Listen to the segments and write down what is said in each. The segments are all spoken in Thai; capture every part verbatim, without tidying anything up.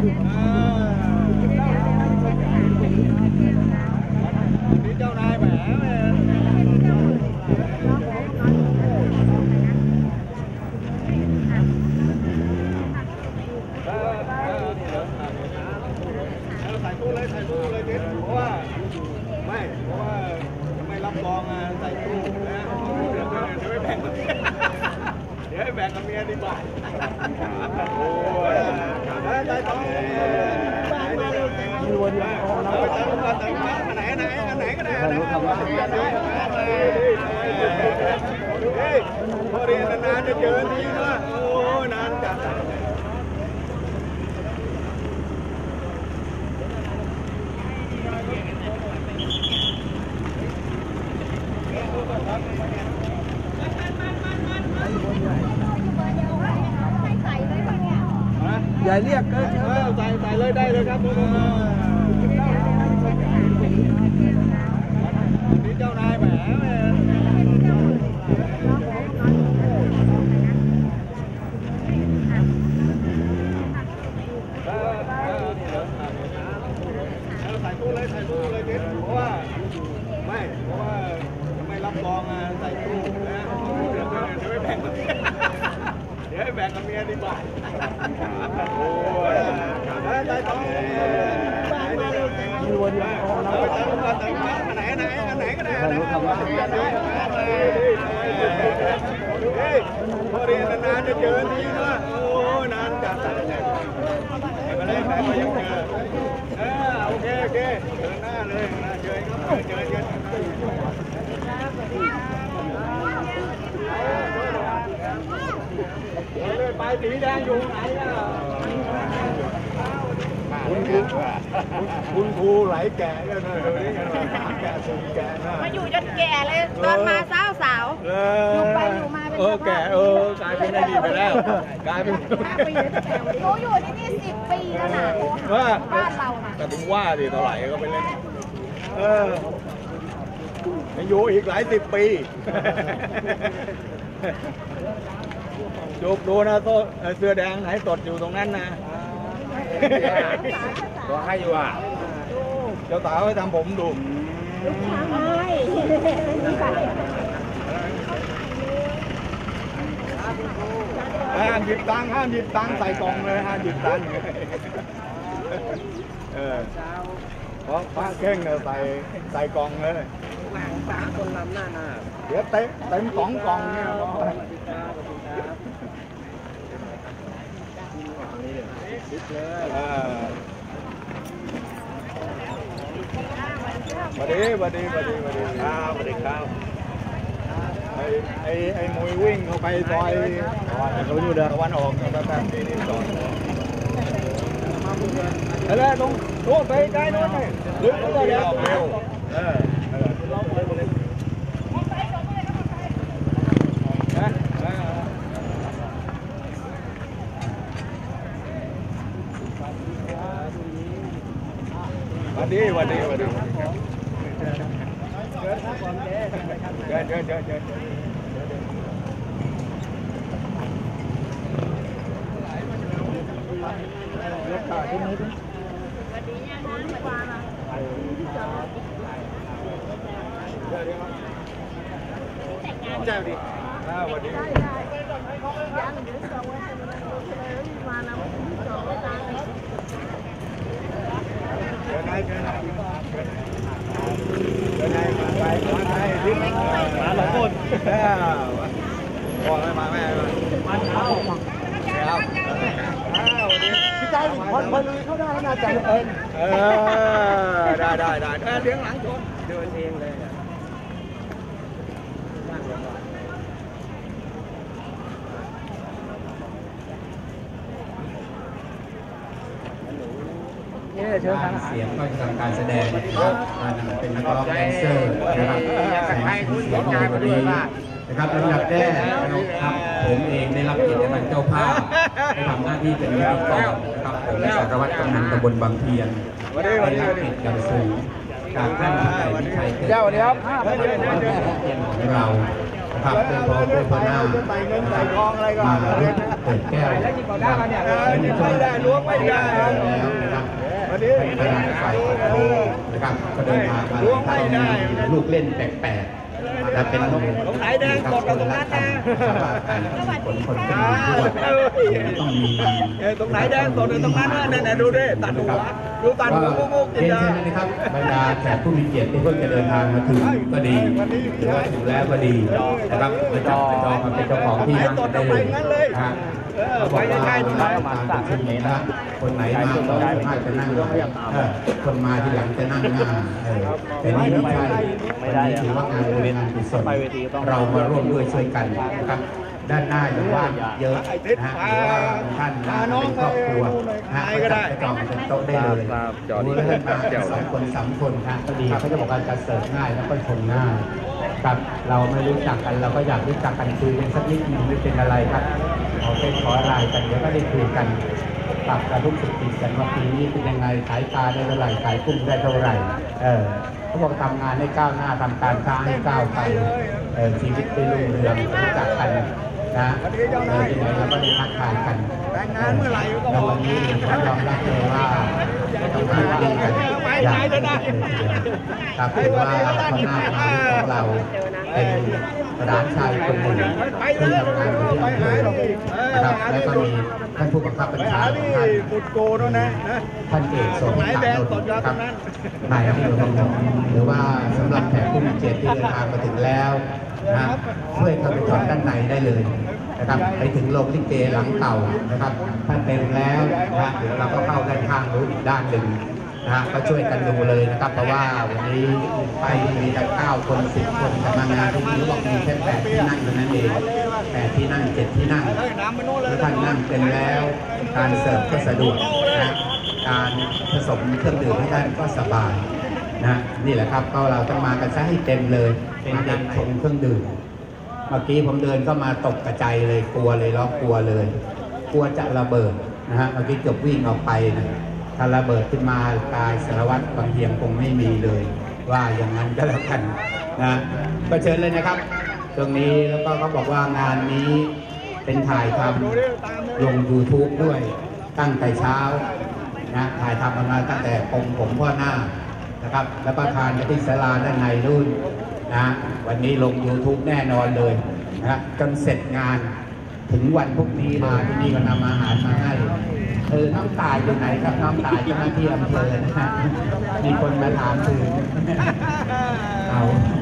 นี่เจ้านายแหมใส่ตู้เลยใส่ตู้เลยเด็ดเพราะว่าไม่เพราะว่าไม่รับรองอ่ะใส่ตู้นะเดี๋ยวเดี๋ยวไม่แบ่งเดี๋ยวให้แบ่งกับเมียดีกว่าโอ้ยใส่ตู้อยู่วันนี้อันไหนอันไหนอันไหนก็ได้อันไหนพอเรียนนานจะเจอทีนะโอ้นานจัดอย่าเรียกก็ใส่ใส่เลยได้เลยครับนี่เจ้านายแหมใส่ตู้เลยใส่ตู้เลยเด็ดเพราะว่าไม่เพราะว่าไม่รับรองอ่ะใส่ตู้นะเดี๋ยวเดี๋ยวไม่แบ่งเดี๋ยวให้แบ่งกับเมียดีกว่าโอ้ยใส่ตู้อยู่วันนี้อันไหนอันไหนอันไหนก็ได้อันไหนพอเรียนนานจะเจอทีนะโอ้นานจัดไปเลยไปมายังเจอเออโอเคโอเคเดินหน้าเลยเจอครับเจอเจอเลยไปสีแดงอยู่ไหนล่ะคุณครูคุณครูไหลแก่แล้วนะเดี๋ยวนี้กันแก่สูงแก่นะมาอยู่จนแก่เลยตอนมาสาวสาวอยู่ไปอยู่มาเป็นเออแก่เออกลายเป็นอดีตไปแล้วกลายเป็นหนูอยู่ที่นี่สิบปีแล้วนะว่าบ้านเราน่ะแต่ถึงว่าดิเท่าไหร่ก็ไปเล่นเอออยู่อีกหลายสิบปีจุกดูนะโซ่เสื้อแดงไหนตดอยู่ตรงนั้นนะตัวให้อยู่อ่ะเจ้าสาวให้ทำผมดูห้ามหยิบตังค์ห้ามหยิบตังค์ใส่กล่องเลยห้ามหยิบตังค์เออเพราะพระเข่งใส่ใส่กล่องเลยสามคนลำหน้าหน้าเดี๋ยวเต็มเต็มสองกล่องเนี่ยสวัสดีสวัสดีสวัสดีสวัสดีครับสวัสดีครับไอ้ไอ้ไอ้มวยวิ่งเข้าไปซอยเขาอยู่เดินตะวันออกตะวันตกนี่จอดแล้วตรงโน้นไปใกล้โน้นเลยลึกก็เร็วเร็วเออวันดีวันดีวันดีเดินเดินเดินเดินรถต่อที่นี้วันดีเนี่ยนะกวางอ่ะเจ้าดิวันดีเดินไหนเดินไหนเดินไหนมาไปมาไปดิ้นมาหลายคนบอกให้มาแม่มาเช้าครับพี่ใจคนคนลุยเข้าได้น่าจะเองเออได้ได้ได้เลี้ยงหลังชนเดินเองเลยเสียงก็จะทำการแสดงเป็นนักร้องแดนเซอร์นะครับแสงสีเสียงในวันนี้นะครับลำดับแรกนะครับผมเองได้รับเกียรติเป็นเจ้าภาพได้ทำหน้าที่เป็นพิธีกรนะครับผมสารวัตรกำนันตำบลบางเพียนได้รับเกียรติอย่างสูงจากท่านผู้ใหญ่วิชัยเกิดเจ้าเดียวของเรานะครับเป็นพอเป็นพอหน้าใส่เงินใส่ทองอะไรก็มาเปิดแก้วนะครับไม่ได้ล้วงไม่ได้แล้วนะครับกระดาษใส่นะครับก็เดินทางมาถ้าเรามีลูกเล่นแปลกๆและเป็นต้องขายแดงกดตรงนั้นนะคนคนเป็นด้วยต้องมีตรงไหนแดงตรงตรงนั้นนะเนี่ยดูดิตัดหัวดูตัดหัวงูกินเรียนยาเชิญนะครับบรรดาแขกผู้มีเกียรติที่เพิ่งจะเดินทางมาถึงก็ดีหรือว่าถึงแล้วก็ดีนะครับมาจับมาจองมาเป็นเจ้าของที่นั่งได้เลยนะฮะเขาบอกว่ามาตามประชุมนี้นะคนไหนมาต่อสามารถจะนั่งคนมาที่หลังจะนั่งหน้าแต่นี่ไม่ใช่วันนี้ถือว่างานเป็นงานกุศลเรามาร่วมด้วยช่วยกันนะครับด้านหน้ายังว่างเยอะนะฮะหรือว่าท่านมาเป็นครอบครัวนะก็ได้จองเป็นโต๊ะได้เลยดูแล้วมาสองคนสามคนนะก็ดีเขาจะบอกการจัดเสิร์ฟง่ายแล้วก็ชมง่ายครับเราไม่รู้จักกันเราก็อยากรู้จักกันคุยกันสักนิดนึงไม่เป็นอะไรครับขอเป็นขอรายกันเดี๋ยวก็ได้คุยกันปรับการทุกสุขติดกันว่าปีนี้เป็นยังไงขายปลาได้เท่าไหร่ขายกุ้งได้เท่าไหร่เออเขาบอกทำงานให้ก้าวหน้าทำการค้าให้ก้าวไปเออชีวิตได้รุ่งเรืองรู้จักกันนะเออที่ไหนเราก็ได้ทักทายกันแล้ววันนี้ผมยอมรับเลยว่าทำงานดีกันอย่างเต็มที่ครับถือว่าคนหน้าของเราเป็นร้านชายคนหนึ่งที่ทำงานอยู่ที่อำเภอนะครับแล้วก็มีท่านผู้บังคับบัญชาของท่านท่านเอกสมศักดิ์นนท์ครับนายอำเภอบางบ่อหรือว่าสำหรับแขกผู้มีเกียรติที่เดินทางมาถึงแล้วนะช่วยเข้าไปจอดด้านในได้เลยนะครับไปถึงโรงลิเกหลังเก่านะครับถ้าเต็มแล้วนะเดี๋ยวเราก็เข้าด้านข้างนู้นอีกด้านหนึ่งนะฮะก็ช่วยกันดูเลยนะครับเพราะว่าวันนี้ไปมีตั้งเก้าคนสิบคนแต่มางานที่นี้บอกมีแค่แปดที่นั่งเท่านั้นเองแปดที่นั่งเจ็ดที่นั่งถ้าท่านนั่งเต็มแล้วการเสิร์ฟก็สะดวกนะการผสมเครื่องดื่มให้ท่านก็สบายนะนี่แหละครับก็เราต้องมากันซะให้เต็มเลยเป็นเด็กชงเครื่องดื่มเมื่อกี้ผมเดินเข้ามาตกกระจายเลยกลัวเลยล้อกลัวเลยกลัวจะระเบิดนะฮะเมื่อกี้เกือบวิ่งออกไปนะถ้าระเบิดขึ้นมาตายสารวัตรบางเทียงคงไม่มีเลยว่าอย่างนั้นก็แล้วกันนะก็เชิญเลยนะครับตรงนี้แล้วก็เขาบอกว่างานนี้เป็นถ่ายทำลง ยูทูบ ด้วยตั้งแต่เช้านะถ่ายทำมาตั้งแต่ผมผมพ่อหน้านะครับแล้วประธานที่ศาลาด้านในรุ่นนะวันนี้ลง ยูทูบ แน่นอนเลยนะจนเสร็จงานถึงวันพรุ่งนี้มาที่นี่ก็นำอาหารมาให้เออน้องตายอยู่ไหนครับน้องตายเจ้าหน้าที่อำเภอนะฮะมีคนมาถามถึงเอา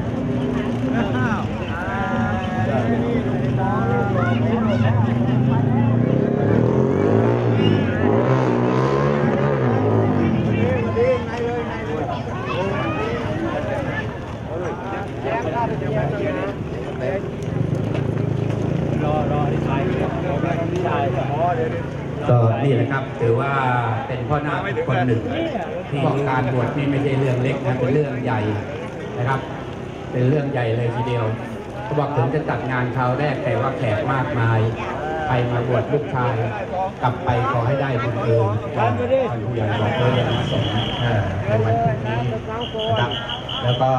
ก็นี่แหละครับถือว่าเป็นพ่อหน้าคนหนึ่งที่บอกการบวชนี่ไม่ใช่เรื่องเล็กนะเป็นเรื่องใหญ่นะครับเป็นเรื่องใหญ่เลยทีเดียวเขาบอกถึงจะจัดงานคราวแรกแต่ว่าแขกมากมายใครมาบวชลูกชายกลับไปขอให้ได้บุญเอิญท่านผู้ใหญ่บอกเลยอย่างสมในวันพรุ่งนี้นะครับแล้วก็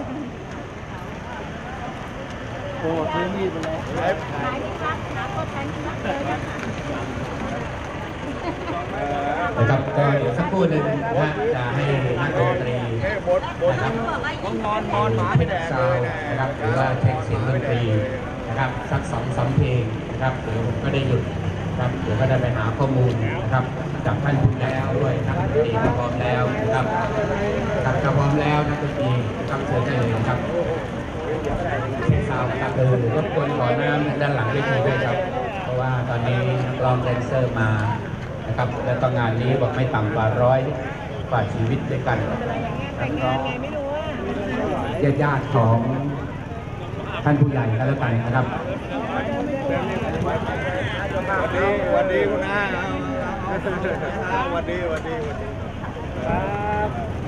โอ้ที่นี่ไปเลยนะครับก็เดี๋ยวสักครู่หนึ่งนะจะให้นักดนตรีนะครับนอนนอนหมาไปแดงเลยนะครับหรือว่าเช็คเสียงดนตรีนะครับสักสองสามเพลงนะครับเดี๋ยวก็ได้หยุดครับเดี๋ยวก็ได้ไปหาข้อมูลนะครับจากท่านผู้แล้วด้วยนักดนตรีพร้อมแล้วนะครับถ้าพร้อมแล้วนักดนตรีนะครับเชิญได้เลยครับเช็คซาวด์ครับเออรบกวนขอน้ำด้านหลังเวทีด้วยครับเพราะว่าตอนนี้นักร้องแดนเซอร์มานะครับและก็งานนี้บอกไม่ต่ำกว่าร้อยกว่าชีวิตด้วยกันนักร้องญาติๆของท่านผู้ใหญ่ก็แล้วกันนะครับวันดีวันดีคุณอาวันดีวันดีวันดีครับ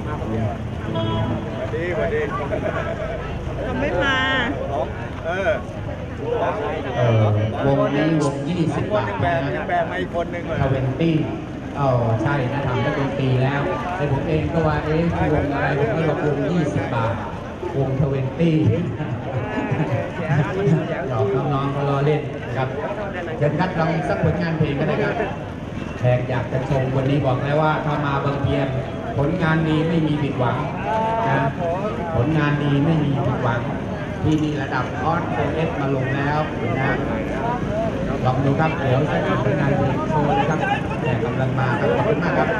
วันดีวันดีทำไม่มาเออเออวงนี้วงยี่สิบบาทนะแบ่งมาอีกคนหนึ่งเลยทเวนตี้อ๋อใช่นะทำได้เป็นปีแล้วแต่ผมเองก็ว่าเอ๊ะวงอะไรผมก็บอกวงยี่สิบบาทวงทเวนตี้หยอกน้องๆเขาล้อเล่นนะครับเชิญคัดลองสักผลงานเพลงกันนะครับแขกอยากจะชมวันนี้บอกแล้วว่าถ้ามาบางเพียงผลงานดีไม่มีผิดหวังนะผลงานดีไม่มีผิดหวังที่นี่ระดับออสโอเอสมาลงแล้วนะลองดูครับเดี๋ยวจะทำผลงานเพลงโชว์นะครับแขกกำลังมาครับขอบคุณมากครับ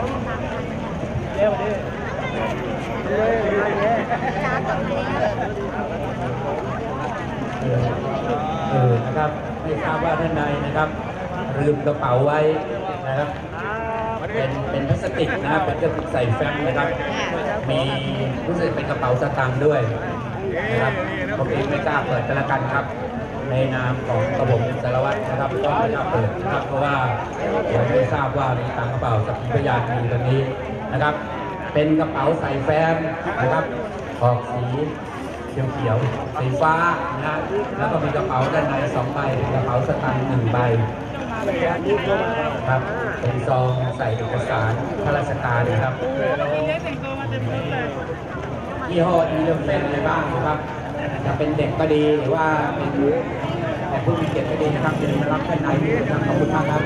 เออนะครับไม่ทราบว่าท่านใดนะครับลืมกระเป๋าไว้นะครับเป็นเป็นพลาสติกนะครับเป็นกระปุกใส่แฟ้มนะครับมีรู้สึกเป็นกระเป๋าสตางค์ด้วยนะครับผมเองไม่กล้าเปิดกันละกันครับในนามของกระผมสารวัตรนะครับก็ไม่กล้าเปิดนะครับเพราะว่าผมไม่ทราบว่ามีตังกระเป๋าสักกี่พยานมีตรงนี้นะครับเป็นกระเป๋าใส่แฟ้มนะครับออกสีเขียวๆสีฟ้านะแล้วก็มีกระเป๋าด้านในสองใบเป็นกระเป๋าสตางค์หนึ่งใบครับเป็นซองใส่เอกสารข้าราชการนะครับยี่ห้ออีเลฟเฟนอะไรบ้างนะครับจะเป็นเด็กก็ดีหรือว่าเป็นแต่ผู้มีเกียรติก็ดีนะครับจะมารับด้านในด้วยนะครับขอบคุณมากครับ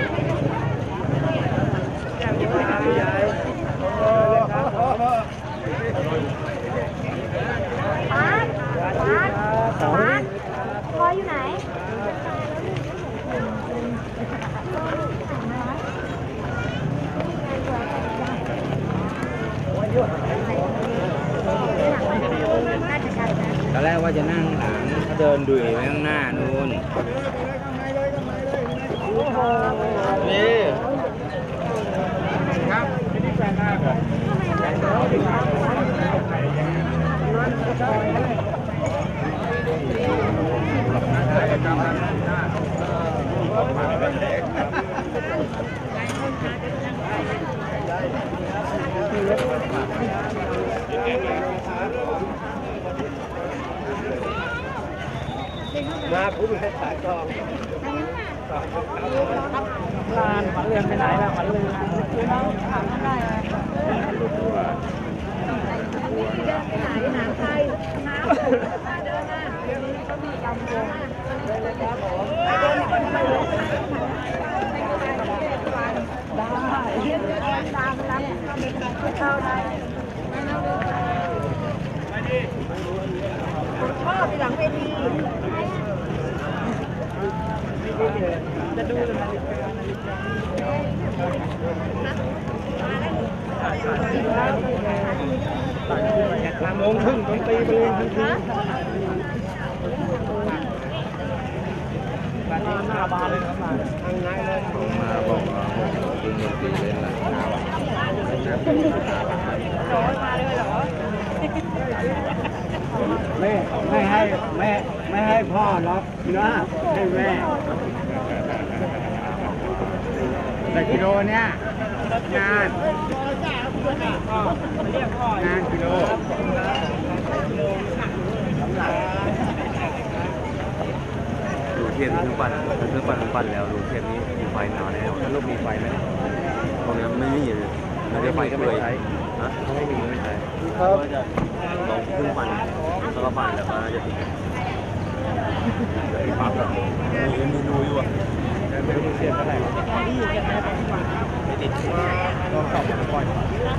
ป้าป้าป้าพออยู่ไหนตอนแรกว่าจะนั่งหลังเขาเดินดุยไปข้างหน้านู้นนี่ครับนี่แฟนหน้าเหรอมาผมเป็นสายกองลานขวัญเรือนไปไหนล่ะขวัญเรือนถามได้ไหมไหนหาใครน้ำเดินมาเดินมาเดี๋ยวนี้ก็มียำรวมได้ตามตามเข้าได้พ่อไปหลังเวทีจะดูเลยสามโมงครึ่งต้องตีไปเลยทันทีหน้าบานเลยครับทางไหนเลยมาบอกเราคุณดนตรีเล่นอะไรไม่ไม่ให้ไม่ไม่ให้พ่อหรอกนะให้แม่แต่กิโลเนี้ยงานงานกิโลดูเทียนเครื่องปั่นเครื่องปั่นเครื่องปั่นแล้วดูเทียนนี้มีไฟหนาแน่ถ้าลูกมีไฟไหมตรงนี้ไม่มีเลยไม่ได้ไฟก็ไม่ใช้ฮะไม่มีไม่ใช้เขาจะลองเครื่องปั่นแล้วก็ปั่นแล้วก็จะติดปั๊บแบบยังมีรูอยู่อ่ะไม่รู้เทียนเท่าไหร่ไม่ติดลองขับก่อน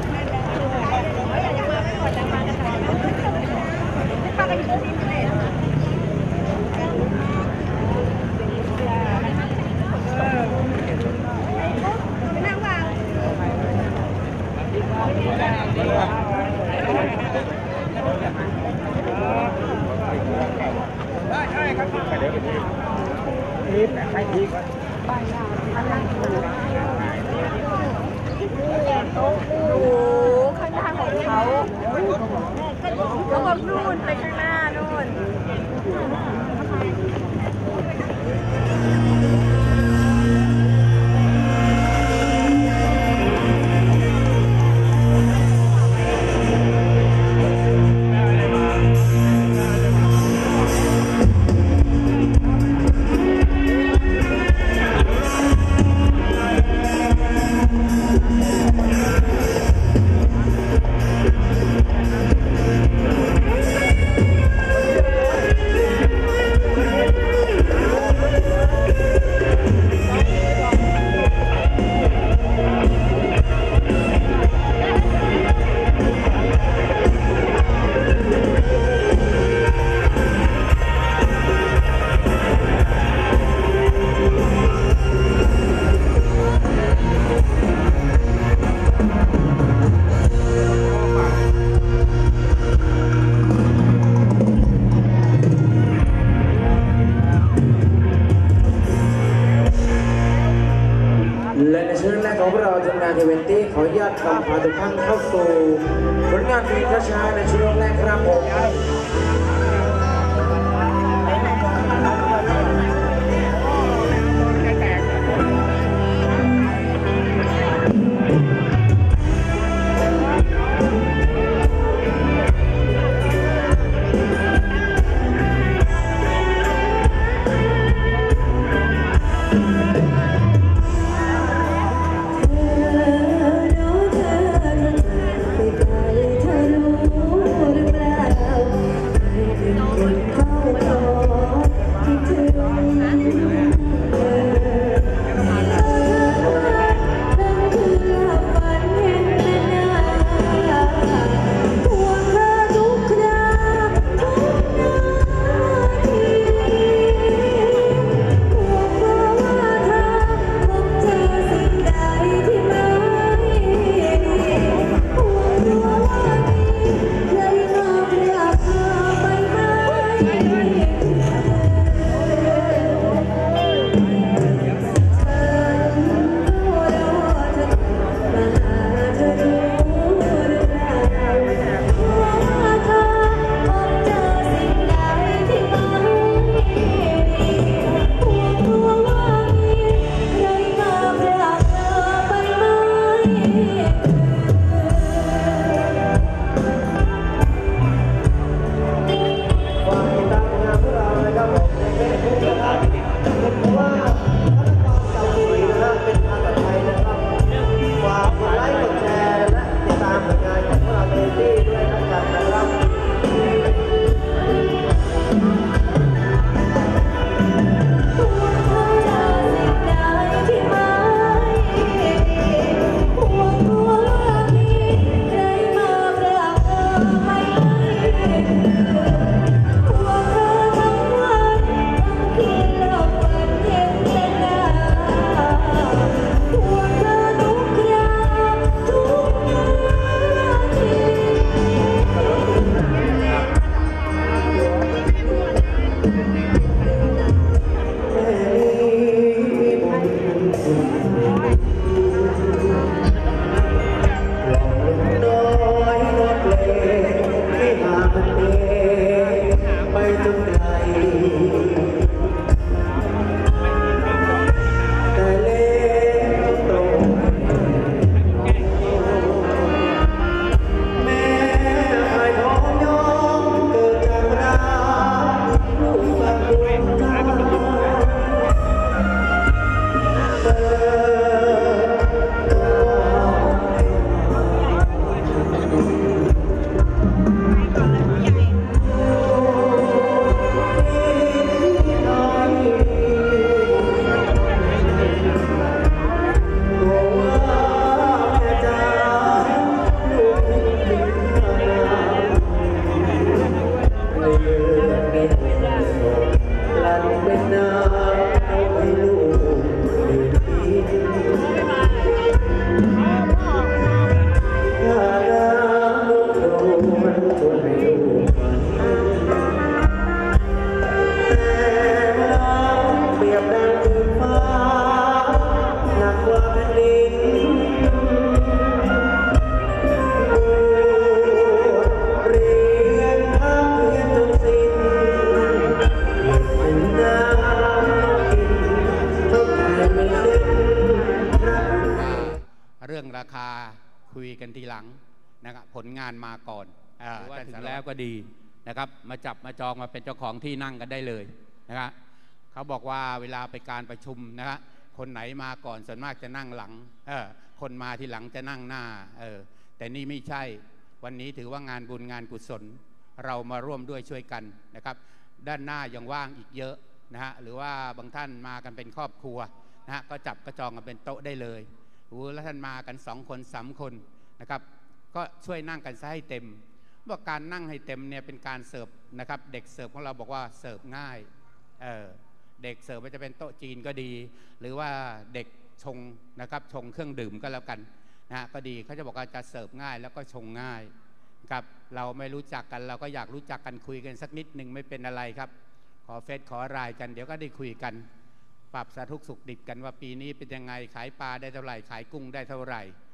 ดูข้างหน้าของเขาแล้วก็นู่นไปข้างหน้านู่นเวนตี้ขออนุญาตพาทุกท่านเข้าสู่ผลงานเพลงช้าๆในช่วงแรกครับผมคุยกันทีหลังนะครับผลงานมาก่อนว่าถึงแล้วก็ดีนะครับมาจับมาจองมาเป็นเจ้าของที่นั่งกันได้เลยนะครับเขาบอกว่าเวลาไปการประชุมนะครับคนไหนมาก่อนส่วนมากจะนั่งหลังเออคนมาทีหลังจะนั่งหน้าเออแต่นี่ไม่ใช่วันนี้ถือว่างานบุญงานกุศลเรามาร่วมด้วยช่วยกันนะครับด้านหน้ายังว่างอีกเยอะนะฮะหรือว่าบางท่านมากันเป็นครอบครัวนะฮะก็จับกระจองกันเป็นโต๊ะได้เลยแล้วท่านมากันสองคนสามคนนะครับก็ช่วยนั่งกันซะให้เต็มว่าการนั่งให้เต็มเนี่ยเป็นการเสิร์ฟนะครับเด็กเสิร์ฟของเราบอกว่าเสิร์ฟง่ายเออเด็กเสิร์ฟจะเป็นโต๊ะจีนก็ดีหรือว่าเด็กชงนะครับชงเครื่องดื่มก็แล้วกันนะก็ดีเขาจะบอกว่าจะเสิร์ฟง่ายแล้วก็ชงง่ายครับเราไม่รู้จักกันเราก็อยากรู้จักกันคุยกันสักนิดหนึ่งไม่เป็นอะไรครับขอเฟซขอไลน์กันเดี๋ยวก็ได้คุยกันปรับสาธุสุขดิบกันว่าปีนี้เป็นยังไงขายปลาได้เท่าไหร่ขายกุ้งได้เท่าไหร่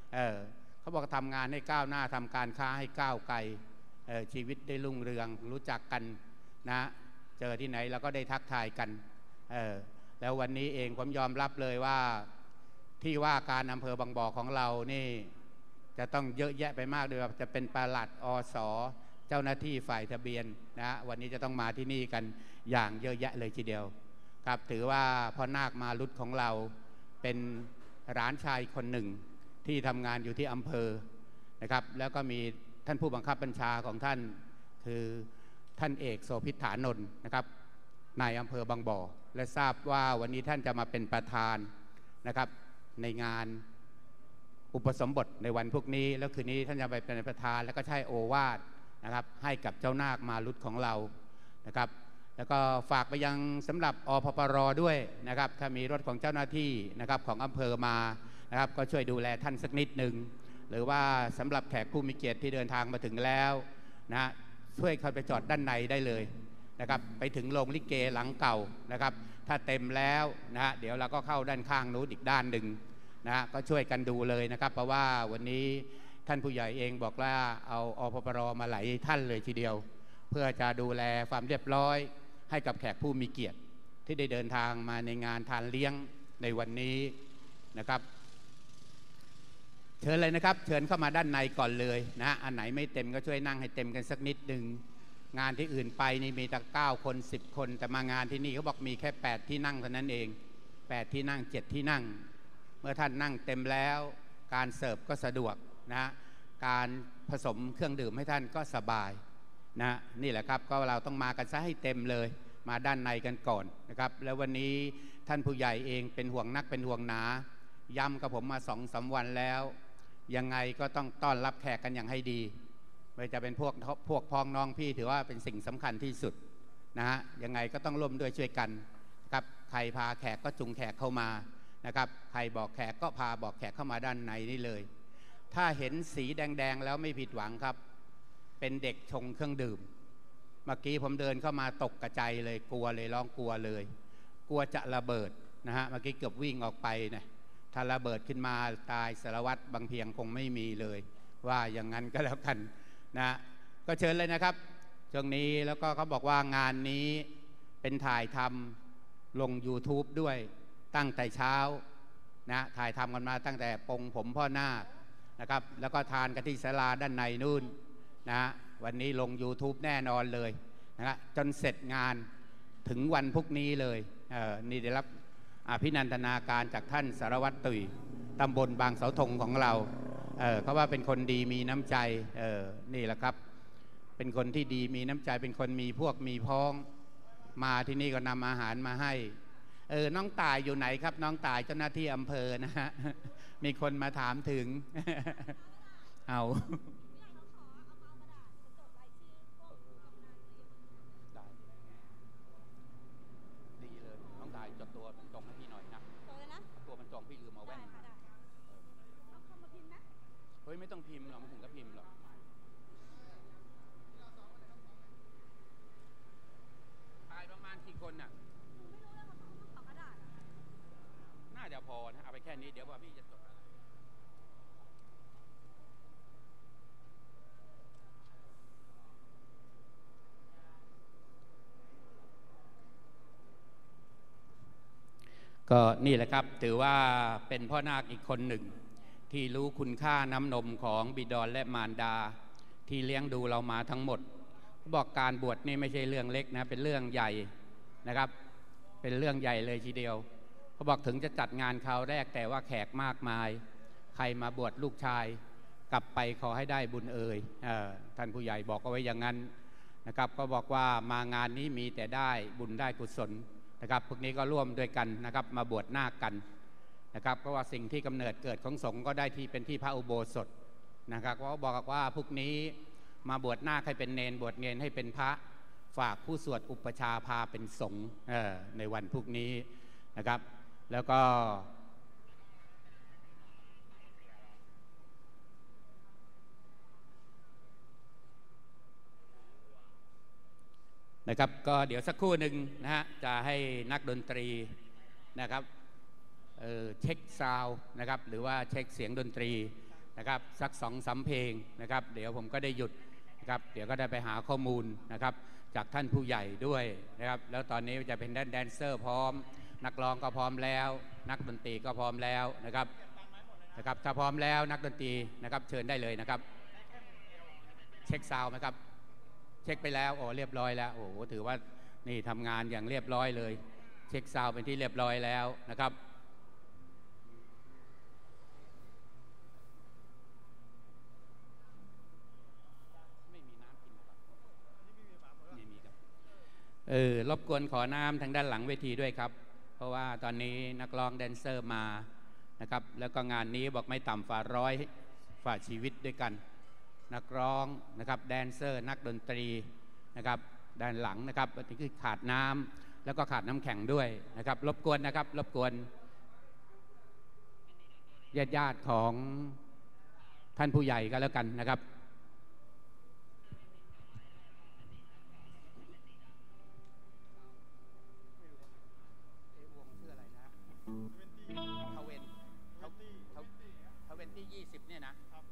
เออเขาบอกทำงานให้ก้าวหน้าทำการค้าให้ก้าวไกลเออชีวิตได้รุ่งเรืองรู้จักกันนะเจอที่ไหนเราก็ได้ทักทายกันเออแล้ววันนี้เองผมยอมรับเลยว่าที่ว่าการอำเภอบางบ่อของเรานี่จะต้องเยอะแยะไปมากเลยจะเป็นปลัดอสเจ้าหน้าที่ฝ่ายทะเบียนนะวันนี้จะต้องมาที่นี่กันอย่างเยอะแยะเลยทีเดียวครับถือว่าพ่อนาคมารุตของเราเป็นหลานชายคนหนึ่งที่ทำงานอยู่ที่อำเภอนะครับแล้วก็มีท่านผู้บังคับบัญชาของท่านคือท่านเอกโสภิษฐานนท์นะครับนายอำเภอบางบ่อและทราบว่าวันนี้ท่านจะมาเป็นประธานนะครับในงานอุปสมบทในวันพวกนี้แล้วคืนนี้ท่านจะไปเป็นประธานแล้วก็ใช้โอวาทนะครับให้กับเจ้านาคมารุตของเรานะครับแล้วก็ฝากไปยังสำหรับอพปรด้วยนะครับถ้ามีรถของเจ้าหน้าที่นะครับของอำเภอมานะครับก็ช่วยดูแลท่านสักนิดหนึ่งหรือว่าสำหรับแขกผู้มีเกียรติที่เดินทางมาถึงแล้วนะช่วยเข้าไปจอดด้านในได้เลยนะครับไปถึงโรงลิเกหลังเก่านะครับถ้าเต็มแล้วนะฮะเดี๋ยวเราก็เข้าด้านข้างนู้นอีกด้านหนึ่งนะฮะก็ช่วยกันดูเลยนะครับเพราะว่าวันนี้ท่านผู้ใหญ่เองบอกว่าเอาอพปรมาหลายท่านเลยทีเดียวเพื่อจะดูแลความเรียบร้อยให้กับแขกผู้มีเกียรติที่ได้เดินทางมาในงานทานเลี้ยงในวันนี้นะครับเชิญเลยนะครับเชิญเข้ามาด้านในก่อนเลยนะอันไหนไม่เต็มก็ช่วยนั่งให้เต็มกันสักนิดหนึ่งงานที่อื่นไปนี่มีตั้งเก้าคนสิบคนแต่มางานที่นี่เขาบอกมีแค่แปดที่นั่งเท่านั้นเองแปดที่นั่งเจ็ดที่นั่งเมื่อท่านนั่งเต็มแล้วการเสิร์ฟก็สะดวกนะการผสมเครื่องดื่มให้ท่านก็สบายนะนี่แหละครับก็เราต้องมากันซะให้เต็มเลยมาด้านในกันก่อนนะครับแล้ววันนี้ท่านผู้ใหญ่เองเป็นห่วงนักเป็นห่วงหนาย้ำกับผมมาสองสามวันแล้วยังไงก็ต้องต้อนรับแขกกันอย่างให้ดีไม่จะเป็นพวกพวกพ้องน้องพี่ถือว่าเป็นสิ่งสำคัญที่สุดนะฮะยังไงก็ต้องร่วมด้วยช่วยกันครับใครพาแขกก็จุงแขกเข้ามานะครับใครบอกแขกก็พาบอกแขกเข้ามาด้านในนี่เลยถ้าเห็นสีแดงๆแล้วไม่ผิดหวังครับเป็นเด็กชงเครื่องดื่มเมื่อกี้ผมเดินเข้ามาตกกระใจเลยกลัวเลยร้องกลัวเลยกลัวจะระเบิดนะฮะเมื่อกี้เกือบวิ่งออกไปนะถ้าระเบิดขึ้นมาตายสารวัตรบางเพียงคงไม่มีเลยว่าอย่างนั้นก็แล้วกันนะก็เชิญเลยนะครับช่วงนี้แล้วก็เขาบอกว่างานนี้เป็นถ่ายทำลง ยูทูบ ด้วยตั้งแต่เช้านะถ่ายทำกันมาตั้งแต่ปงผมพ่อนาคนะครับแล้วก็ทานกันที่ศาลาด้านในนู่นนะวันนี้ลง ยูทูบ แน่นอนเลยนะจนเสร็จงานถึงวันพรุ่งนี้เลยเออนี่ได้รับอภินันทนาการจากท่านสารวัตรตุ๋ยตำบลบางเสาธงของเราเออเขาว่าเป็นคนดีมีน้ำใจเออนี่แหละครับเป็นคนที่ดีมีน้ำใจเป็นคนมีพวกมีพ้องมาที่นี่ก็นำอาหารมาให้เออน้องตายอยู่ไหนครับน้องตายเจ้าหน้าที่อำเภอนะฮะมีคนมาถามถึง เอาดีเลยน้องตายจดตัวมันจงให้พี่หน่อยนะตัวมันจงพี่ลืมเอาแว่นเอาเข้ามาพิมพ์นะเฮ้ยไม่ต้องพิมพ์หรอกมันถึงก็พิมพ์หรอกตายประมาณกี่คนน่ะน่าจะพอนะเอาไปแค่นี้เดี๋ยวว่าพี่จะจดก็นี่แหละครับถือว่าเป็นพ่อนาคอีกคนหนึ่งที่รู้คุณค่าน้ำนมของบิดาและมารดาที่เลี้ยงดูเรามาทั้งหมดบอกการบวชนี่ไม่ใช่เรื่องเล็กนะเป็นเรื่องใหญ่นะครับเป็นเรื่องใหญ่เลยทีเดียวเขาบอกถึงจะจัดงานคราวแรกแต่ว่าแขกมากมายใครมาบวชลูกชายกลับไปขอให้ได้บุญเอ่ยเอ่อท่านผู้ใหญ่บอกเอาไว้อย่างนั้นนะครับก็บอกว่ามางานนี้มีแต่ได้บุญได้กุศลนะครับพวกนี้ก็ร่วมด้วยกันนะครับมาบวชนาคกันนะครับเพราะว่าสิ่งที่กำเนิดเกิดของสงฆ์ก็ได้ที่เป็นที่พระอุโบสถนะครับก็บอกว่าพวกนี้มาบวชนาคให้เป็นเนนบวชเนนให้เป็นพระฝากผู้สวดอุปชาพาเป็นสงฆ์ในวันพวกนี้นะครับแล้วก็นะครับก็เดี๋ยวสักครู่หนึ่งนะฮะจะให้นักดนตรีนะครับเอ่อเช็คซาวด์นะครับหรือว่าเช็คเสียงดนตรีนะครับสักสองสามเพลงนะครับเดี๋ยวผมก็ได้หยุดนะครับเดี๋ยวก็ได้ไปหาข้อมูลนะครับจากท่านผู้ใหญ่ด้วยนะครับแล้วตอนนี้จะเป็นแดนเซอร์พร้อมนักร้องก็พร้อมแล้วนักดนตรีก็พร้อมแล้วนะครับนะครับถ้าพร้อมแล้วนักดนตรีนะครับเชิญได้เลยนะครับเช็คซาวด์ไหมครับเช็คไปแล้วโอ้เรียบร้อยแล้วโอ้โหถือว่านี่ทำงานอย่างเรียบร้อยเลยเช็คซาวด์เป็นที่เรียบร้อยแล้วนะครับไม่มีน้ำกินครับไม่มีครับเออรบกวนขอน้ำทางด้านหลังเวทีด้วยครับเพราะว่าตอนนี้นักร้องแดนเซอร์มานะครับแล้วก็งานนี้บอกไม่ต่ำฝ่าร้อยฝ่าชีวิตด้วยกันนักร้องนะครับแดนเซอร์นักดนตรีนะครับด้านหลังนะครับนี่คือขาดน้ำแล้วก็ขาดน้ำแข็งด้วยนะครับรบกวนนะครับรบกวนญาติญาติของท่านผู้ใหญ่ก็แล้วกันนะครับทเวนทเวนที่ยี่สิบเนี่ยนะ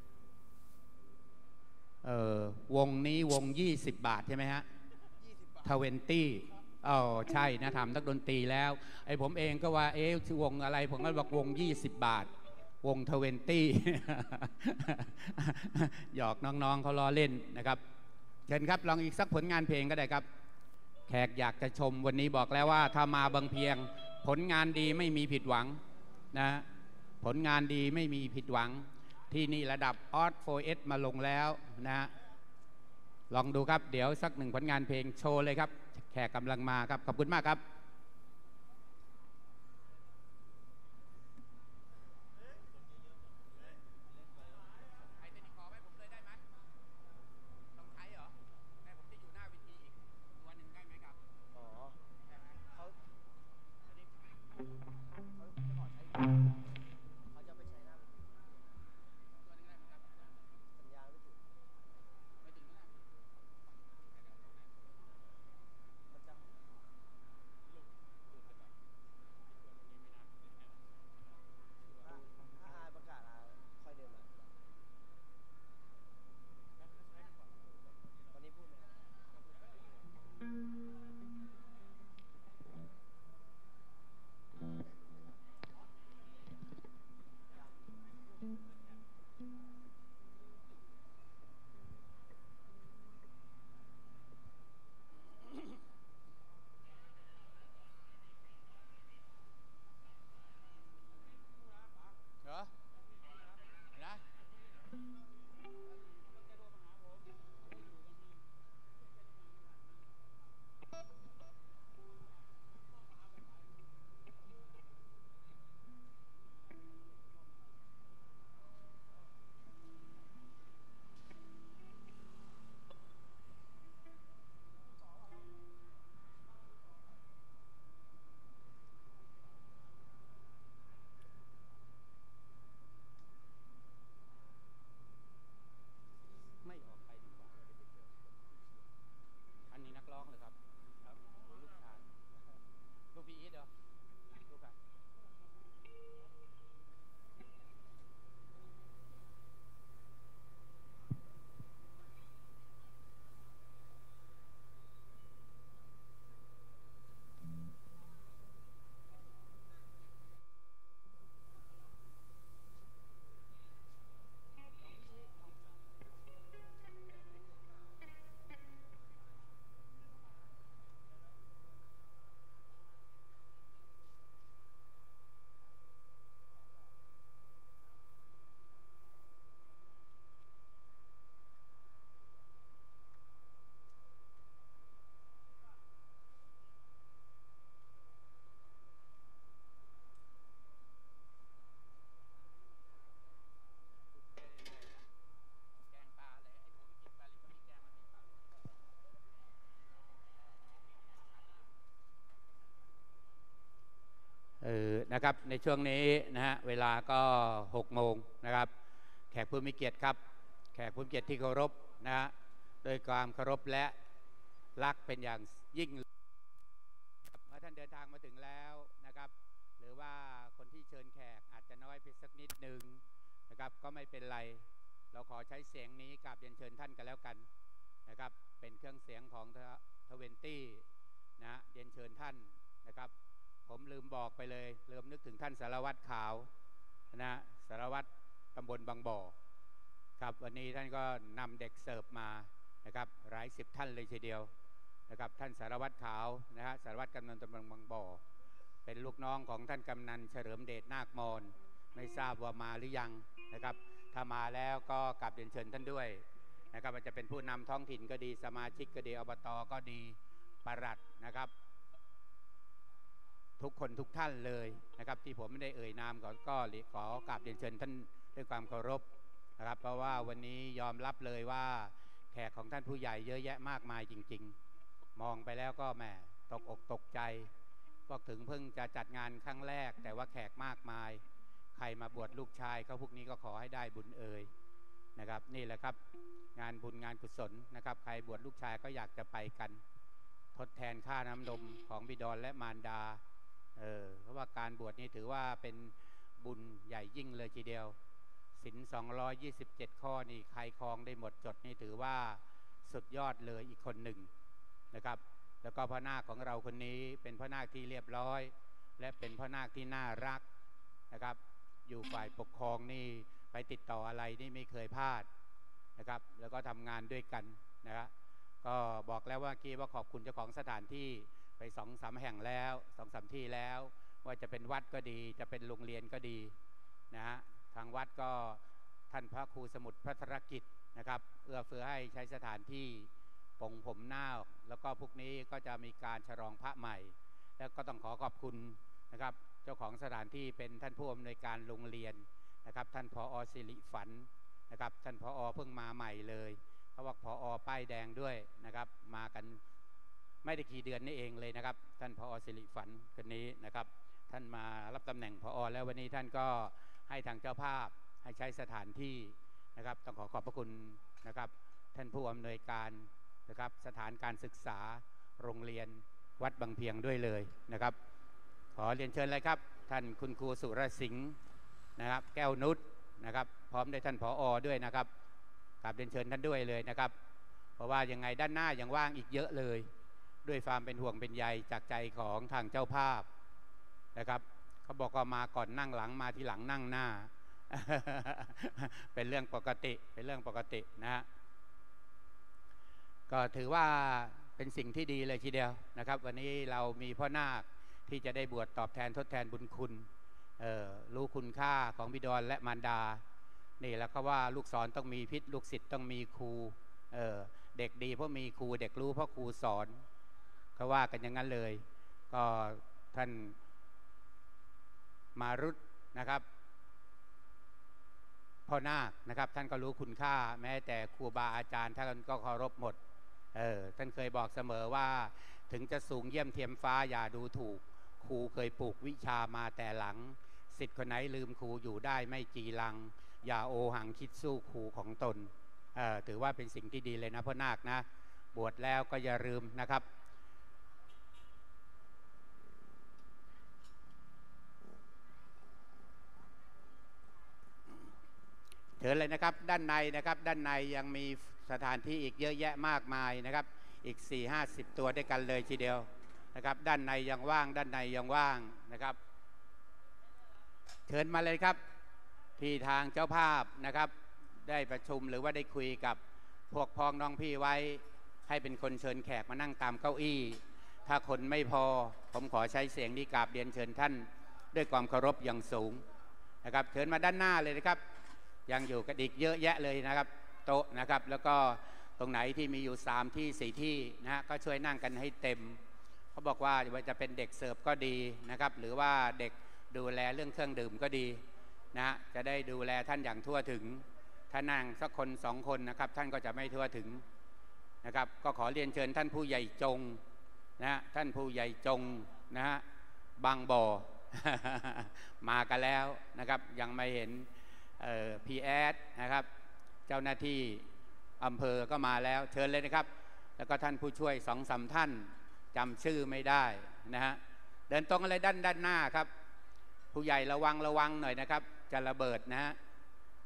เออวงนี้วงยี่สิบบาทใช่ไหมฮะทเวนตี้อ๋อใช่นะทำนักดนตรีแล้วไอ้ผมเองก็ว่าเอ๊ะวงอะไรผมก็บอกวงยี่สิบบาทวงทเวนตี้ หยอกน้องๆเขาล้อเล่นนะครับเชิญครับลองอีกสักผลงานเพลงก็ได้ครับแขกอยากจะชมวันนี้บอกแล้วว่าถ้ามาบางเพียงผลงานดีไม่มีผิดหวังนะผลงานดีไม่มีผิดหวังที่นี่ระดับออส โฟร์ เอส มาลงแล้วนะลองดูครับเดี๋ยวสักหนึ่งผลงานเพลงโชว์เลยครับแขกกำลังมาครับขอบคุณมากครับเออนะครับในช่วงนี้นะฮะเวลาก็หกโมงนะครับแขกผู้มีเกียรติครับแขกผู้มีเกียรติที่เคารพนะฮะโดยความเคารพและรักเป็นอย่างยิ่งเมื่อท่านเดินทางมาถึงแล้วนะครับหรือว่าคนที่เชิญแขกอาจจะน้อยไปสักนิดหนึ่งนะครับก็ไม่เป็นไรเราขอใช้เสียงนี้กราบเรียนเชิญท่านกันแล้วกันนะครับเป็นเครื่องเสียงของทเวนตี้นะเรียนเชิญท่านนะครับผมลืมบอกไปเลยลืมนึกถึงท่านสารวัตรขาวนะสารวัตรตำบลบางบ่อครับวันนี้ท่านก็นำเด็กเสิร์ฟมานะครับหลายสิบท่านเลยทีเดียวนะครับท่านสารวัตรขาวนะฮะสารวัตรกำนันตำบลบางบ่อเป็นลูกน้องของท่านกำนันเฉลิมเดชนาคมนไม่ทราบว่ามาหรือยังนะครับถ้ามาแล้วก็กราบเรียนเชิญท่านด้วยนะครับมันจะเป็นผู้นำท้องถิ่นก็ดีสมาชิกก็ดีอบตก็ดีปลัดนะครับทุกคนทุกท่านเลยนะครับที่ผมไม่ได้เอ่ยนามก็ก็ขอกราบเรียนเชิญท่านด้วยความเคารพนะครับเพราะว่าวันนี้ยอมรับเลยว่าแขกของท่านผู้ใหญ่เยอะแยะมากมายจริงๆมองไปแล้วก็แหมตกอกตกใจก็ถึงเพิ่งจะจัดงานครั้งแรกแต่ว่าแขกมากมายใครมาบวชลูกชายเขาพวกนี้ก็ขอให้ได้บุญเอ่ยนะครับนี่แหละครับงานบุญงานกุศลนะครับใครบวชลูกชายก็อยากจะไปกันทดแทนค่าน้ำนมของบิดรและมารดาเออเพราะว่าการบวชนี่ถือว่าเป็นบุญใหญ่ยิ่งเลยทีเดียวศีลสองร้อยยี่สิบเจ็ดข้อนี่ใครครองได้หมดจดนี่ถือว่าสุดยอดเลยอีกคนหนึ่งนะครับแล้วก็พระนาคของเราคนนี้เป็นพระนาคที่เรียบร้อยและเป็นพระนาคที่น่ารักนะครับอยู่ฝ่ายปกครองนี่ไปติดต่ออะไรนี่ไม่เคยพลาดนะครับแล้วก็ทำงานด้วยกันนะครับก็บอกแล้วว่ากี้ว่าขอบคุณเจ้าของสถานที่ไปสองสามแห่งแล้วสองสามที่แล้วว่าจะเป็นวัดก็ดีจะเป็นโรงเรียนก็ดีนะฮะทางวัดก็ท่านพระครูสมุทรพัทรกิจนะครับเอื้อเฟื้อให้ใช้สถานที่ปงผมนาคแล้วก็พวกนี้ก็จะมีการฉลองพระใหม่แล้วก็ต้องขอขอบคุณนะครับเจ้าของสถานที่เป็นท่านผู้อำนวยการโรงเรียนนะครับท่านผอ.สิริฝันนะครับท่านผอ.เพิ่งมาใหม่เลยเพราะว่าผอ.ป้ายแดงด้วยนะครับมากันไม่ได้กี่เดือนนี่เองเลยนะครับท่านผอ.สิริฝันคนนี้นะครับท่านมารับตำแหน่งผอ.แล้ววันนี้ท่านก็ให้ทางเจ้าภาพให้ใช้สถานที่นะครับต้องขอขอบพระคุณนะครับท่านผู้อำนวยการนะครับสถานการศึกษาโรงเรียนวัดบางเพียงด้วยเลยนะครับขอเรียนเชิญเลยครับท่านคุณครูสุรสิงห์นะครับแก้วนุชนะครับพร้อมด้วยท่านผอ.ด้วยนะครับกราบเรียนเชิญท่านด้วยเลยนะครับเพราะว่ายังไงด้านหน้ายังว่างอีกเยอะเลยด้วยความเป็นห่วงเป็นใยจากใจของทางเจ้าภาพนะครับเขาบอกว่ามาก่อนนั่งหลังมาทีหลังนั่งหน้า เป็นเรื่องปกติเป็นเรื่องปกตินะฮะก็ถือว่าเป็นสิ่งที่ดีเลยทีเดียวนะครับวันนี้เรามีพ่อนาคที่จะได้บวชตอบแทนทดแทนบุญคุณเออรู้คุณค่าของบิดรและมารดานี่แล้วก็ว่าลูกสอนต้องมีพิษลูกศิษย์ต้องมีครูเออเด็กดีเพราะมีครูเด็กรู้เพราะครูสอนเขาว่ากันอย่างนั้นเลยก็ท่านมารุตนะครับพ่อนาคนะครับท่านก็รู้คุณค่าแม้แต่ครูบาอาจารย์ท่านก็เคารพหมดเออท่านเคยบอกเสมอว่าถึงจะสูงเยี่ยมเทียมฟ้าอย่าดูถูกครูเคยปลูกวิชามาแต่หลังศิษย์คนไหนลืมครูอยู่ได้ไม่จีรังอย่าโอหังคิดสู้ครูของตนเออถือว่าเป็นสิ่งที่ดีเลยนะพ่อนาคนะบวชแล้วก็อย่าลืมนะครับเชิญเลยนะครับด้านในนะครับด้านในยังมีสถานที่อีกเยอะแยะมากมายนะครับอีก สี่ห้าสิบ ตัวด้วยกันเลยทีเดียวนะครับด้านในยังว่างด้านในยังว่างนะครับเชิญมาเลยครับที่ทางเจ้าภาพนะครับได้ประชุมหรือว่าได้คุยกับพวกพ้องน้องพี่ไว้ให้เป็นคนเชิญแขกมานั่งตามเก้าอี้ถ้าคนไม่พอผมขอใช้เสียงนี้กราบเรียนเชิญท่านด้วยความเคารพอย่างสูงนะครับเชิญมาด้านหน้าเลยนะครับยังอยู่กันอีกเยอะแยะเลยนะครับโต๊ะนะครับแล้วก็ตรงไหนที่มีอยู่สามที่สี่ที่นะฮะก็ช่วยนั่งกันให้เต็มเขาบอกว่าจะเป็นเด็กเสิร์ฟก็ดีนะครับหรือว่าเด็กดูแลเรื่องเครื่องดื่มก็ดีนะฮะจะได้ดูแลท่านอย่างทั่วถึงถ้านั่งสักคนสองคนนะครับท่านก็จะไม่ทั่วถึงนะครับก็ขอเรียนเชิญท่านผู้ใหญ่จงนะฮะท่านผู้ใหญ่จงนะฮะบางบ่อ มากันแล้วนะครับยังไม่เห็นพีแอดนะครับเจ้าหน้าที่อำเภอก็มาแล้วเชิญเลยนะครับแล้วก็ท่านผู้ช่วยสองสามท่านจำชื่อไม่ได้นะฮะเดินตรงอะไรด้านด้านหน้าครับผู้ใหญ่ระวังระวังหน่อยนะครับจะระเบิดนะฮะ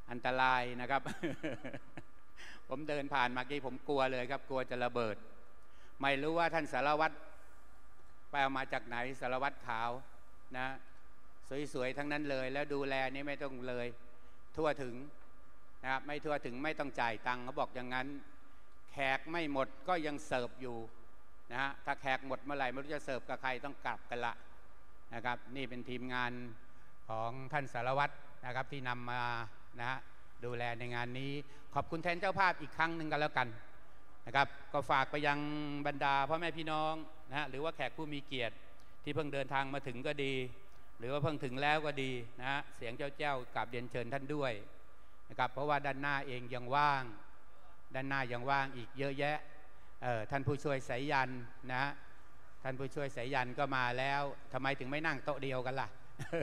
อันตรายนะครับ ผมเดินผ่านมากี้ผมกลัวเลยครับกลัวจะระเบิดไม่รู้ว่าท่านสารวัตรไปเอามาจากไหนสารวัตรขาวนะสวยๆทั้งนั้นเลยแล้วดูแลนี่ไม่ต้องเลยทั่วถึงนะครับไม่ทั่วถึงไม่ต้องจ่ายตังค์เขาบอกอย่างนั้นแขกไม่หมดก็ยังเสิร์ฟอยู่นะฮะถ้าแขกหมดเมื่อไหร่ไม่รู้จะเสิร์ฟกับใครต้องกลับกันละนะครับนี่เป็นทีมงานของท่านสารวัตรนะครับที่นำมานะฮะดูแลในงานนี้ขอบคุณแทนเจ้าภาพอีกครั้งหนึ่งกันแล้วกันนะครับก็ฝากไปยังบรรดาพ่อแม่พี่น้องนะฮะหรือว่าแขกผู้มีเกียรติที่เพิ่งเดินทางมาถึงก็ดีหรือว่าเพิ่งถึงแล้วก็ดีนะฮะเสียงเจ้าเจ้ากราบเรียนเชิญท่านด้วยนะครับเพราะว่าด้านหน้าเองยังว่างด้านหน้ายังว่างอีกเยอะแยะเอ่อท่านผู้ช่วยสายยันนะฮะท่านผู้ช่วยสายยันก็มาแล้วทำไมถึงไม่นั่งโต๊ะเดียวกันล่ะ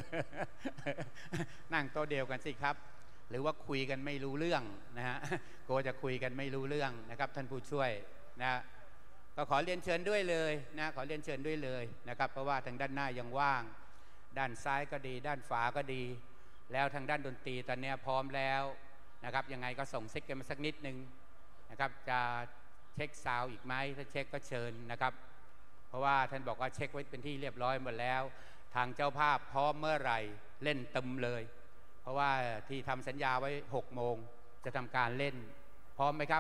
นั่งโต๊ะเดียวกันสิครับหรือว่าคุยกันไม่รู้เรื่องนะฮะกลัวจะคุยกันไม่รู้เรื่องนะครับท่านผู้ช่วยนะก็ขอเรียนเชิญด้วยเลยนะขอเรียนเชิญด้วยเลยนะครับเพราะว่าทางด้านหน้ายังว่างด้านซ้ายก็ดีด้านขวาก็ดีแล้วทางด้านดนตรีตอนนี้พร้อมแล้วนะครับยังไงก็ส่งเช็คกันมาสักนิดนึงนะครับจะเช็คซาวอีกไหมถ้าเช็คก็เชิญนะครับเพราะว่าท่านบอกว่าเช็คไว้เป็นที่เรียบร้อยหมดแล้วทางเจ้าภาพพร้อมเมื่อไหร่เล่นเต็มเลยเพราะว่าที่ทำสัญญาไว้หกโมงจะทำการเล่นพร้อมไหมครับ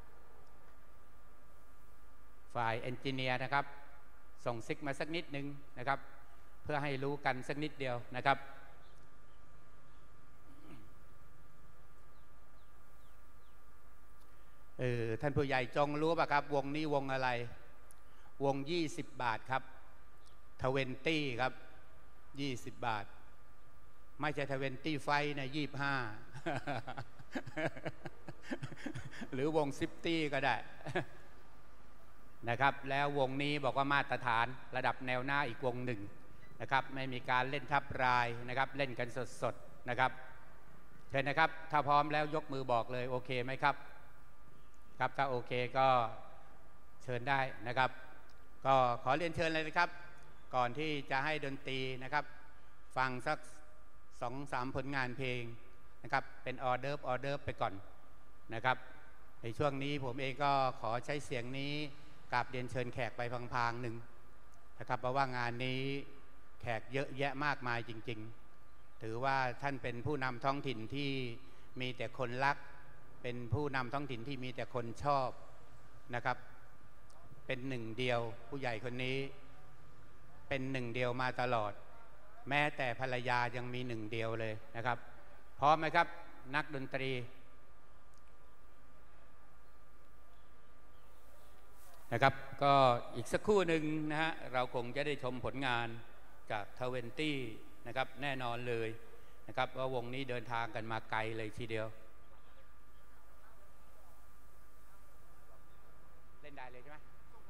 ฝ่ายเอนจิเนียร์นะครับส่งซิกมาสักนิดนึงนะครับเพื่อให้รู้กันสักนิดเดียวนะครับเออท่านผู้ใหญ่จงรู้ป่ะครับวงนี้วงอะไรวงยี่สิบบาทครับทเวนตี้ครับยี่สิบบาทไม่ใช่ทเวนตี้ไฟนะยี่สิบห้า หรือวงซิฟตี้ก็ได้ นะครับแล้ววงนี้บอกว่ามาตรฐานระดับแนวหน้าอีกวงหนึ่งนะครับไม่มีการเล่นทับรายนะครับเล่นกันสดๆนะครับเชิญนะครับถ้าพร้อมแล้วยกมือบอกเลยโอเคไหมครับครับถ้าโอเคก็เชิญได้นะครับก็ขอเรียนเชิญเลยนะครับก่อนที่จะให้ดนตรีนะครับฟังสักสองสามผลงานเพลงนะครับเป็นออเดิร์ฟออเดิร์ฟไปก่อนนะครับในช่วงนี้ผมเองก็ขอใช้เสียงนี้กราบเรียนเชิญแขกไปพางๆหนึ่งนะครับเพราะว่างานนี้แขกเยอะแยะมากมายจริงๆถือว่าท่านเป็นผู้นำท้องถิ่นที่มีแต่คนรักเป็นผู้นำท้องถิ่นที่มีแต่คนชอบนะครับเป็นหนึ่งเดียวผู้ใหญ่คนนี้เป็นหนึ่งเดียวมาตลอดแม้แต่ภรรยายังมีหนึ่งเดียวเลยนะครับพร้อมไหมครับนักดนตรีนะครับก็อีกสักครู่หนึ่งนะฮะเราคงจะได้ชมผลงานจากทเวนตี้นะครับแน่นอนเลยนะครับว่าวงนี้เดินทางกันมาไกลเลยทีเดียวเล่นได้เลยใช่ไหม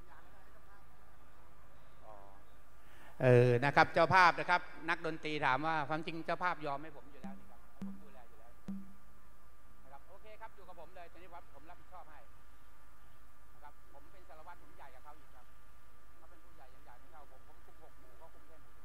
เออนะครับเจ้าภาพนะครับนักดนตรีถามว่าความจริงเจ้าภาพยอมให้ผมอยู่แล้วนะครับผมดูแลอยู่แล้วนะครับโอเคครับอยู่กับผมเลยตอนนี้ว่าผมรับผิดชอบให้นะครับผมเป็นสารวัตรผมใหญ่กับเขาอีกครับเขาเป็นผู้ใหญ่ยังใหญ่ไม่เท่าผมผมคุมหกหมู่เขาคุมแค่หมู่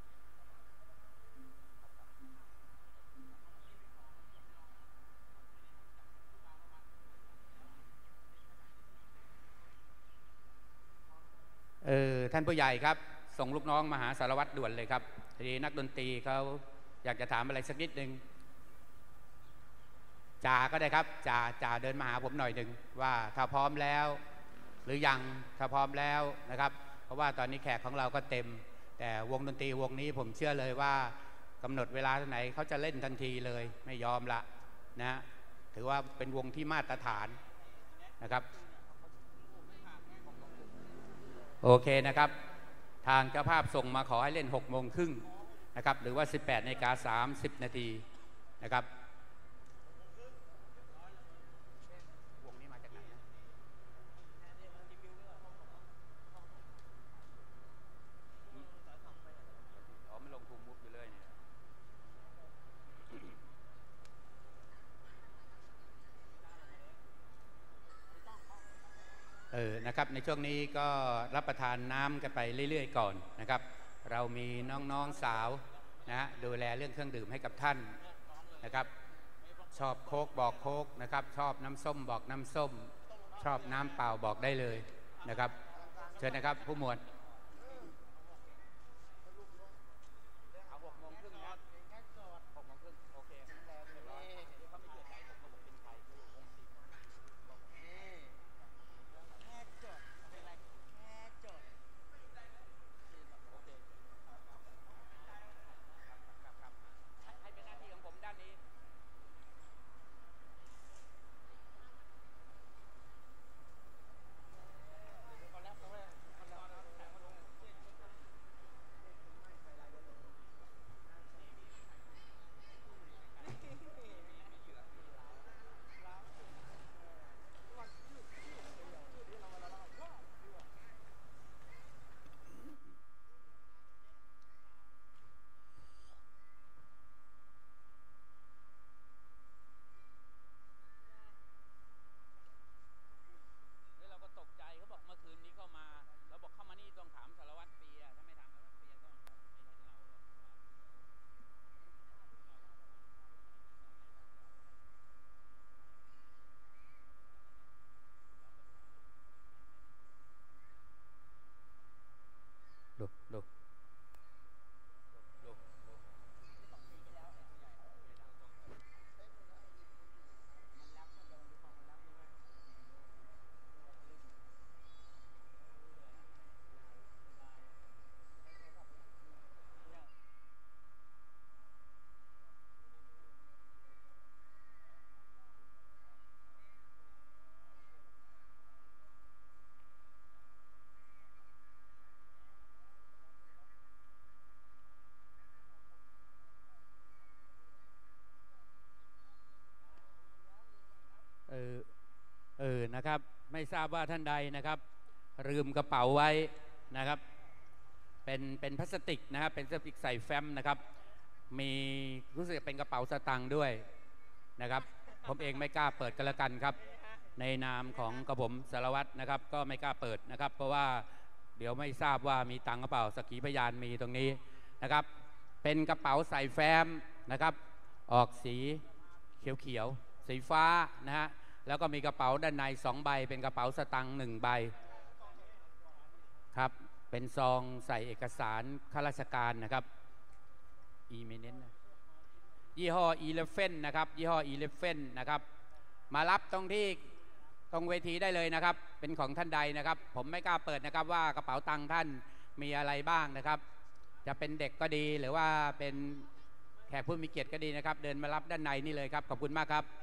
เออท่านผู้ใหญ่ครับส่งลูกน้องมาหาสารวัตรด่วนเลยครับทีนี้นักดนตรีเขาอยากจะถามอะไรสักนิดหนึ่งจ่าก็ได้ครับจ่าจ่าเดินมาหาผมหน่อยหนึ่งว่าถ้าพร้อมแล้วหรือยังถ้าพร้อมแล้วนะครับเพราะว่าตอนนี้แขกของเราก็เต็มแต่วงดนตรีวงนี้ผมเชื่อเลยว่ากำหนดเวลาเท่าไหนเขาจะเล่นทันทีเลยไม่ยอมละนะถือว่าเป็นวงที่มาตรฐานนะครับโอเคนะครับทางเจ้าภาพส่งมาขอให้เล่นหกโมงครึ่งนะครับหรือว่าสิบแปดนาฬิกาสามสิบนาทีนะครับวงนี้มาจากไหนนะอ๋อมันลงภูมิมุกอยู่เลยเนี่ยเออนะครับในช่วงนี้ก็รับประทานน้ำกันไปเรื่อยๆก่อนนะครับเรามีน้องๆสาวนะฮะดูแลเรื่องเครื่องดื่มให้กับท่านนะครับชอบโค้กบอกโค้กนะครับ ชอบน้ำส้มบอกน้ำส้ม ชอบน้ำเปล่าบอกได้เลยนะครับเชิญนะครับผู้หมวดดูดูเออเออนะครับไม่ทราบว่าท่านใดนะครับลืมกระเป๋าไว้นะครับเป็นเป็นพลาสติกนะครับเป็นพลาสติกใส่แฟ้มนะครับมีรู้สึกเป็นกระเป๋าสตางค์ด้วยนะครับผมเองไม่กล้าเปิดกันละกันครับในนามของกระผมสารวัตรนะครับก็ไม่กล้าเปิดนะครับเพราะว่าเดี๋ยวไม่ทราบว่ามีตังค์กระเป๋าสักขีพยานมีตรงนี้นะครับเป็นกระเป๋าใส่แฟ้มนะครับออกสีเขียวๆสีฟ้านะฮะแล้วก็มีกระเป๋าด้านในสองใบเป็นกระเป๋าสตางค์หนึ่งใบครับเป็นซองใส่เอกสารข้าราชการนะครับอีเมเนนยี่ห้ออีเลฟเฟนนะครับยี่ห้ออีเลฟเฟนนะครับมารับตรงที่ตรงเวทีได้เลยนะครับเป็นของท่านใดนะครับผมไม่กล้าเปิดนะครับว่ากระเป๋าตังค์ท่านมีอะไรบ้างนะครับจะเป็นเด็กก็ดีหรือว่าเป็นแขกผู้มีเกียรติก็ดีนะครับเดินมารับด้านในนี่เลยครับขอบคุณมากครับ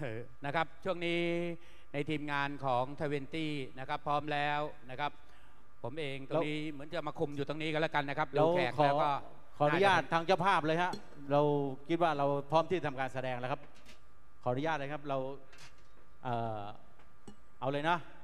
นะครับช่วงนี้ในทีมงานของทเวนตี้นะครับพร้อมแล้วนะครับผมเองตรงนี้เหมือนจะมาคุมอยู่ตรงนี้กันแล้วกันนะครับดูแขกแล้วก็ขออนุญาตทางเจ้าภาพเลยฮะเราคิดว่าเราพร้อมที่ทำการแสดงแล้วครับขออนุญาตเลยครับเราเอ่อเอาเลยนะ